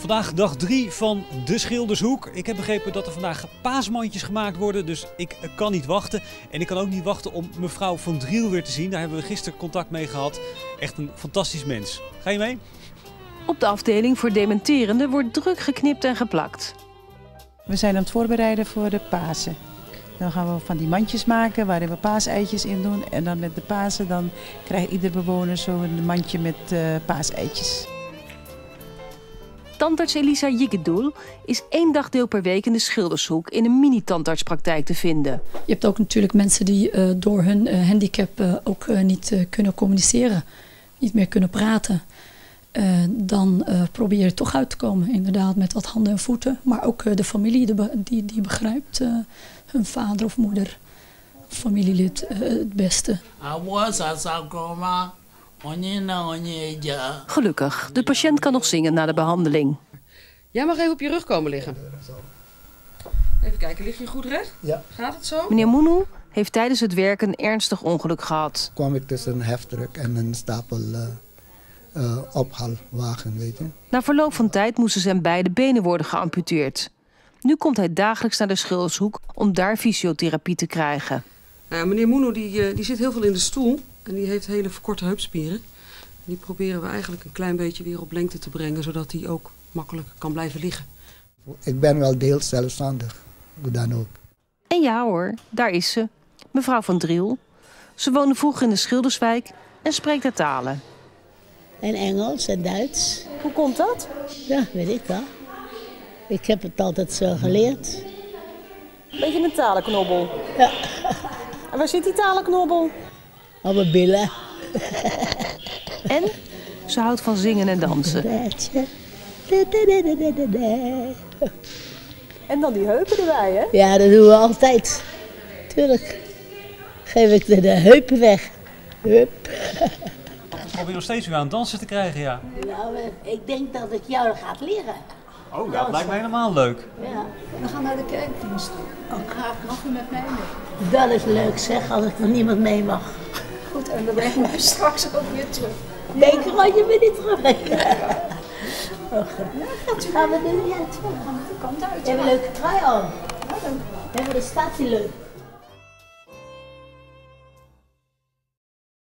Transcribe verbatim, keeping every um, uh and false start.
Vandaag dag drie van de Schildershoek. Ik heb begrepen dat er vandaag paasmandjes gemaakt worden, dus ik kan niet wachten. En ik kan ook niet wachten om mevrouw Van Driel weer te zien. Daar hebben we gisteren contact mee gehad. Echt een fantastisch mens. Ga je mee? Op de afdeling voor dementerenden wordt druk geknipt en geplakt. We zijn aan het voorbereiden voor de Pasen. Dan gaan we van die mandjes maken waarin we paaseitjes in doen. En dan met de Pasen dan krijgt ieder bewoner zo'n mandje met uh, paaseitjes. Tandarts Elisa Jiggedoel is één dagdeel per week in de Schildershoek in een mini-tandartspraktijk te vinden. Je hebt ook natuurlijk mensen die uh, door hun uh, handicap uh, ook uh, niet uh, kunnen communiceren, niet meer kunnen praten. Uh, dan uh, probeer je er toch uit te komen, inderdaad, met wat handen en voeten. Maar ook uh, de familie de, die, die begrijpt uh, hun vader of moeder, familielid uh, het beste. Gelukkig, de patiënt kan nog zingen na de behandeling. Jij mag even op je rug komen liggen. Even kijken, lig je goed recht? Ja. Gaat het zo? Meneer Moenou heeft tijdens het werk een ernstig ongeluk gehad. Kwam ik tussen een heftruck en een stapel uh, uh, ophaalwagen, weet je. Na verloop van tijd moesten zijn beide benen worden geamputeerd. Nu komt hij dagelijks naar de Schildershoek om daar fysiotherapie te krijgen. Nou, meneer Moenou die, die zit heel veel in de stoel en die heeft hele verkorte heupspieren. Die proberen we eigenlijk een klein beetje weer op lengte te brengen, zodat hij ook makkelijk kan blijven liggen. Ik ben wel deels zelfstandig, hoe dan ook. En ja hoor, daar is ze, mevrouw Van Driel. Ze woonde vroeger in de Schilderswijk en spreekt de talen. En Engels en Duits. Hoe komt dat? Ja, weet ik wel. Ik heb het altijd zo geleerd. Beetje een talenknobbel. Ja. En waar zit die talenknobbel? Op mijn billen. En ze houdt van zingen en dansen. En dan die heupen erbij, hè? Ja, dat doen we altijd. Tuurlijk. Geef ik de, de heupen weg. Hup. Ik probeer nog steeds weer aan het dansen te krijgen, ja. Nou, ik denk dat ik jou gaat leren. Oh, dat lijkt me helemaal leuk. Ja. We gaan naar de kerkdienst toe. Oh, graag. Mag u met mij mee? Dat is leuk zeg, als ik er niemand mee mag. Goed, en dan brengen we straks ook weer terug. Denk er je me niet terug. Ja. Oh, Wat gaan we doen? Ja, we gaan de kant uit. We hebben een leuke trui aan. We hebben de staat die leuk.